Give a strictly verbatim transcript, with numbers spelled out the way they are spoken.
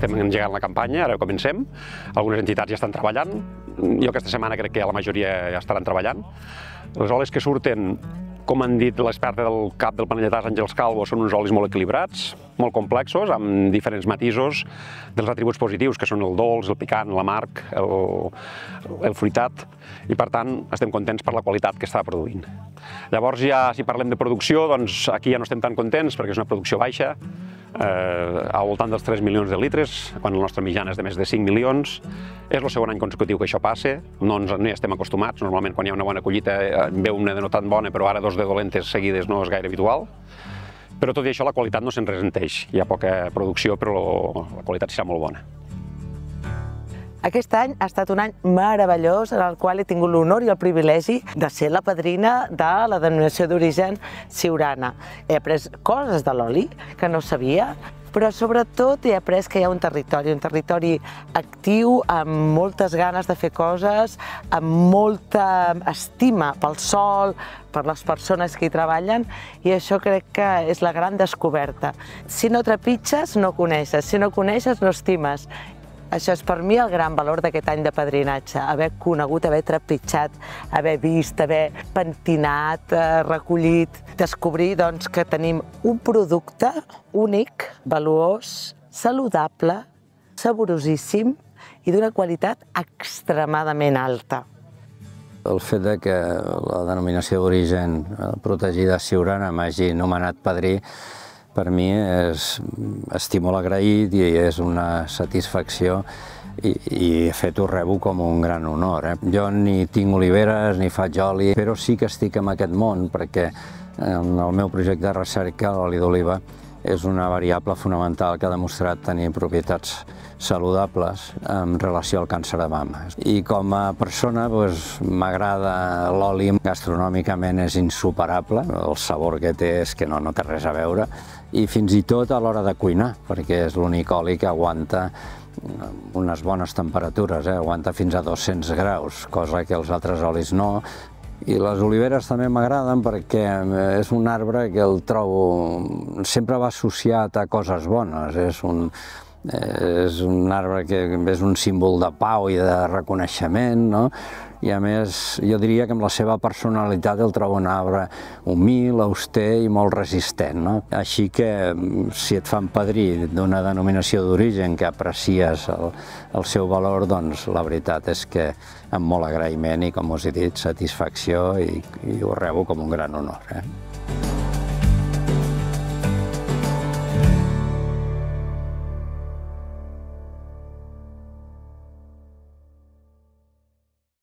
estem engegant la campanya, ara comencem. Algunes entitats ja estan treballant. Jo aquesta setmana crec que la majoria ja estaran treballant. Les olis que surten, com han dit l'experta del cap del Panelletàs, Àngels Calvo, són uns olis molt equilibrats, molt complexos, amb diferents matisos dels atributs positius, que són el dolç, el picant, l'amarg, el, el fruitat, i per tant estem contents per la qualitat que està produint. Llavors ja, si parlem de producció, doncs aquí ja no estem tan contents perquè és una producció baixa, eh, al voltant dels tres milions de litres, quan la nostra mitjana és de més de cinc milions. És el segon any consecutiu que això passa, no ens no hi estem acostumats, normalment quan hi ha una bona collita en ve una de no tan bona, però ara dos de dolentes seguides no és gaire habitual. Però tot i això la qualitat no se'n resenteix, hi ha poca producció però la qualitat serà molt bona. Aquest any ha estat un any meravellós en el qual he tingut l'honor i el privilegi de ser la padrina de la denominació d'origen Siurana. He après coses de l'oli que no sabia, però sobretot he après que hi ha un territori, un territori actiu, amb moltes ganes de fer coses, amb molta estima pel sol, per les persones que hi treballen, i això crec que és la gran descoberta. Si no trepitges, no coneixes, si no coneixes, no estimes. Això és per mi el gran valor d'aquest any de padrinatge, haver conegut, haver trepitjat, haver vist, haver pentinat, recollit, descobrir doncs, que tenim un producte únic, valuós, saludable, saborosíssim i d'una qualitat extremadament alta. El fet de que la denominació d'origen protegida Siurana m'hagi nomenat padrí per mi és, estic molt agraït i és una satisfacció i, i de fet ho rebo com un gran honor. Eh? Jo ni tinc oliveres ni faig oli, però sí que estic en aquest món perquè en el meu projecte de recerca l'oli d'oliva és una variable fonamental que ha demostrat tenir propietats saludables en relació al càncer de mama. I com a persona doncs, m'agrada l'oli, gastronòmicament és insuperable, el sabor que té és que no, no té res a veure, i fins i tot a l'hora de cuinar, perquè és l'únic oli que aguanta unes bones temperatures, eh? Aguanta fins a dos-cents graus, cosa que els altres olis no. I les oliveres també m'agraden perquè és un arbre que el trobo, sempre va associat a coses bones, és un, és un arbre que és un símbol de pau i de reconeixement, no? I a més, jo diria que amb la seva personalitat el trobo un arbre humil, auster i molt resistent, no? Així que si et fan padrí d'una denominació d'origen que aprecies el, el seu valor, doncs la veritat és que amb molt agraïment i, com us he dit, satisfacció i, i ho rebo com un gran honor. Eh?